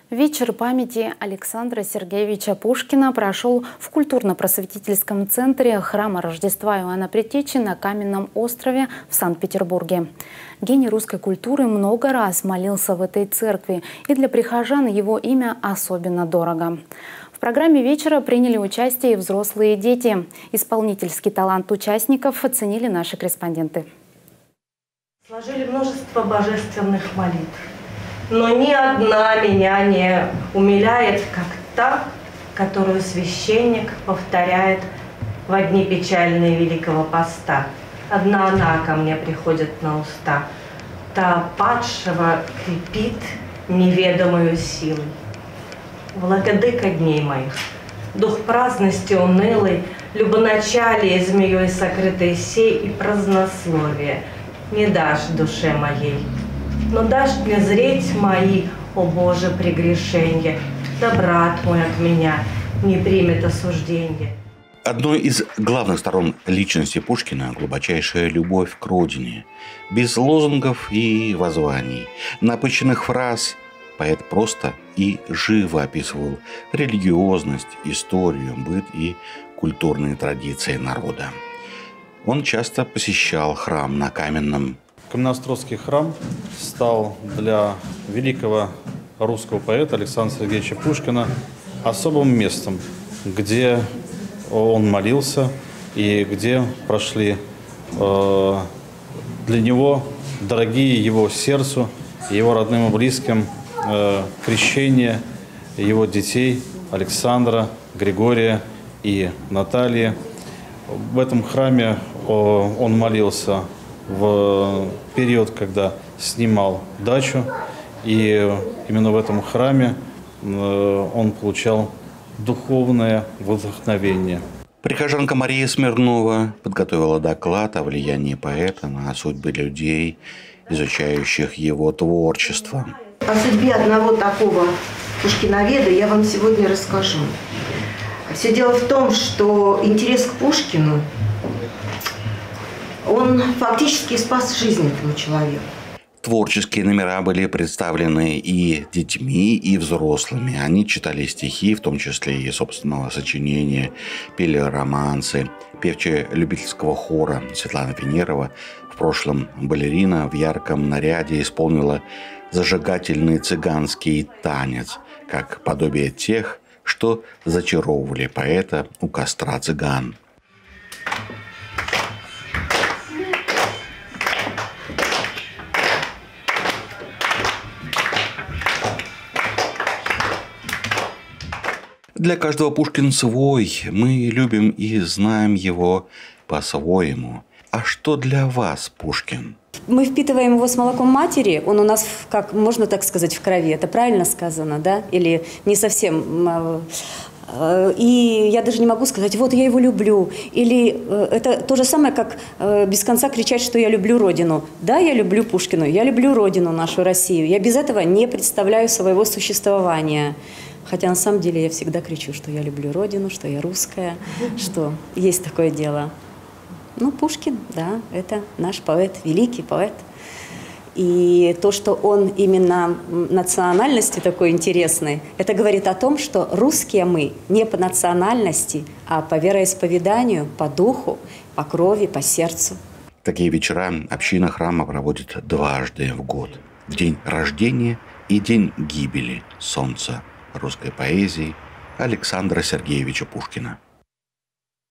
Вечер памяти Александра Сергеевича Пушкина прошел в культурно-просветительском центре храма Рождества Иоанна Предтечи на Каменном острове в Санкт-Петербурге. Гений русской культуры много раз молился в этой церкви, и для прихожан его имя особенно дорого. В программе вечера приняли участие и взрослые дети. Исполнительский талант участников оценили наши корреспонденты. Сложили множество божественных молитв. Но ни одна меня не умиляет, как та, которую священник повторяет во дни печальные Великого Поста. Одна она ко мне приходит на уста. Та падшего крепит неведомую силой. Владыка дней моих, дух праздности унылый, любоначалие змеей сокрытой сей и празднословие не дашь душе моей. Но дашь мне зреть мои, о Боже, прегрешенья, да брат мой от меня не примет осужденье. Одной из главных сторон личности Пушкина – глубочайшая любовь к родине. Без лозунгов и воззваний, напыщенных фраз поэт просто и живо описывал религиозность, историю, быт и культурные традиции народа. Он часто посещал храм на Каменном. Каменноостровский храм стал для великого русского поэта Александра Сергеевича Пушкина особым местом, где он молился и где прошли для него дорогие его сердцу, его родным и близким крещение его детей Александра, Григория и Натальи. В этом храме он молился в период, когда снимал дачу, и именно в этом храме он получал духовное вдохновение. Прихожанка Мария Смирнова подготовила доклад о влиянии поэта на судьбы людей, изучающих его творчество. О судьбе одного такого пушкиноведа я вам сегодня расскажу. Все дело в том, что интерес к Пушкину, он фактически спас жизнь этого человека. Творческие номера были представлены и детьми, и взрослыми. Они читали стихи, в том числе и собственного сочинения, пели романсы. Певчая любительского хора Светлана Венерова, в прошлом балерина, в ярком наряде исполнила зажигательный цыганский танец, как подобие тех, что зачаровывали поэта у костра цыган. Для каждого Пушкин свой. Мы любим и знаем его по-своему. А что для вас Пушкин? Мы впитываем его с молоком матери, он у нас, как можно так сказать, в крови. Это правильно сказано, да? Или не совсем. И я даже не могу сказать, вот я его люблю. Или это то же самое, как без конца кричать, что я люблю Родину. Да, я люблю Пушкину, я люблю Родину, нашу Россию. Я без этого не представляю своего существования. Хотя на самом деле я всегда кричу, что я люблю Родину, что я русская, что есть такое дело. Ну, Пушкин, да, это наш поэт, великий поэт. И то, что он именно национальности такой интересный, это говорит о том, что русские мы не по национальности, а по вероисповеданию, по духу, по крови, по сердцу. Такие вечера община храма проводит дважды в год. В день рождения и день гибели солнца русской поэзии Александра Сергеевича Пушкина.